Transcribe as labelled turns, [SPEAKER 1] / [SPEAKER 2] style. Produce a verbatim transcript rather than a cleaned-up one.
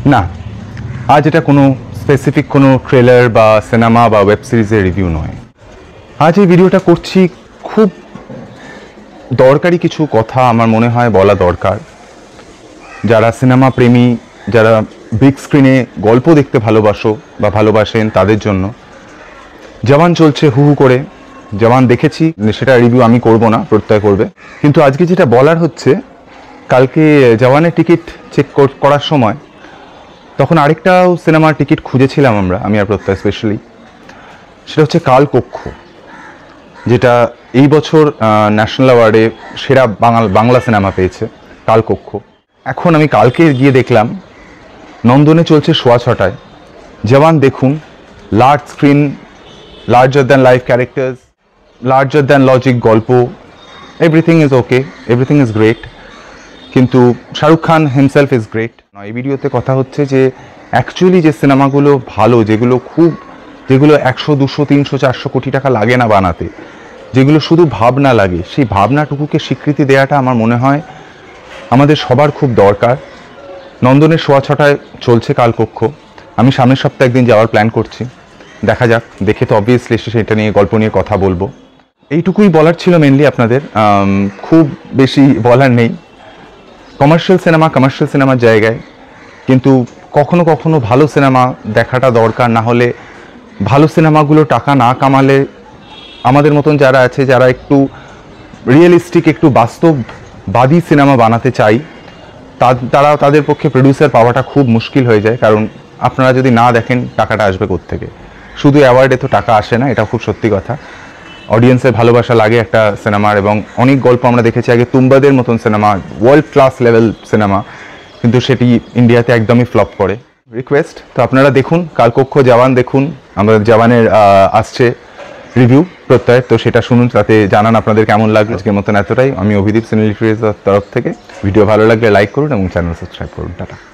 [SPEAKER 1] না, আজ এটা কোনো স্পেসিফিক কোনো ট্রেলার বা সিনেমা বা ওয়েব সিরিজের রিভিউ নয়। আজ এই ভিডিওটা করছি খুব দরকারি কিছু কথা আমার মনে হয় বলা দরকার। যারা সিনেমা প্রেমী, যারা বিগ স্ক্রিনে গল্প দেখতে ভালোবাসো বা ভালোবাসেন তাদের জন্য। জওয়ান চলছে হু হু করে, জওয়ান দেখেছি, সেটা রিভিউ আমি করব না, প্রত্যয় করবে। কিন্তু আজকে যেটা বলার হচ্ছে, কালকে জওয়ানের টিকিট চেক করার সময় তখন আরেকটাও সিনেমার টিকিট খুঁজেছিলাম আমরা, আমি আর প্রত্যয় স্পেশালি। সেটা হচ্ছে কালকক্ষ, যেটা এই বছর ন্যাশনাল অ্যাওয়ার্ডে সেরা বাংলা বাংলা সিনেমা পেয়েছে, কালকক্ষ। এখন আমি কালকে গিয়ে দেখলাম নন্দনে চলছে সোয়া ছটায়। জওয়ান দেখুন, large screen, larger than life characters, larger than logic গল্প, everything is okay, everything is great, কিন্তু Shahrukh Khan himself is great. এই ভিডিওতে কথা হচ্ছে যে অ্যাকচুয়ালি যে সিনেমাগুলো ভালো, যেগুলো খুব যেগুলো একশো দুশো তিনশো চারশো কোটি টাকা লাগে না বানাতে, যেগুলো শুধু ভাবনা লাগে, সেই ভাবনাটুকুকে স্বীকৃতি দেওয়াটা আমার মনে হয় আমাদের সবার খুব দরকার। নন্দনের সোয়া ছটায় চলছে কালকক্ষ। আমি সামনের সপ্তাহে একদিন যাওয়ার প্ল্যান করছি, দেখা যাক। দেখে তো অবভিয়াসলি সেটা নিয়ে গল্প নিয়ে কথা বলবো। এইটুকুই বলার ছিল মেনলি আপনাদের, খুব বেশি বলার নেই। কমার্শিয়াল সিনেমা কমার্শিয়াল সিনেমার জায়গায়, কিন্তু কখনো কখনো ভালো সিনেমা দেখাটা দরকার। না হলে ভালো সিনেমাগুলো টাকা না কামালে আমাদের মতন যারা আছে, যারা একটু রিয়েলিস্টিক, একটু বাস্তববাদী সিনেমা বানাতে চাই, তারা তাদের পক্ষে প্রডিউসার পাওয়াটা খুব মুশকিল হয়ে যায়। কারণ আপনারা যদি না দেখেন টাকাটা আসবে কোত্থেকে? শুধু অ্যাওয়ার্ডে তো টাকা আসে না, এটা খুব সত্যি কথা। অডিয়েন্সের ভালোবাসা লাগে একটা সিনেমার, এবং অনেক গল্প আমরা দেখেছি আগে, তুম্বাদের মতন সিনেমা, ওয়ার্ল্ড ক্লাস লেভেল সিনেমা, কিন্তু সেটি ইন্ডিয়াতে একদমই ফ্লপ করে। রিকোয়েস্ট, তো আপনারা দেখুন কালকক্ষ, জওয়ান দেখুন। আমাদের জওয়ানের আসছে রিভিউ প্রত্যয়, তো সেটা শুনুন, তাতে জানান আপনাদের কেমন লাগলো। আজকের মতন এতটাই। আমি অভিদীপ, সিনে-লিটারিজ তরফ থেকে। ভিডিও ভালো লাগলে লাইক করুন এবং চ্যানেল সাবস্ক্রাইব করুন। টাটা।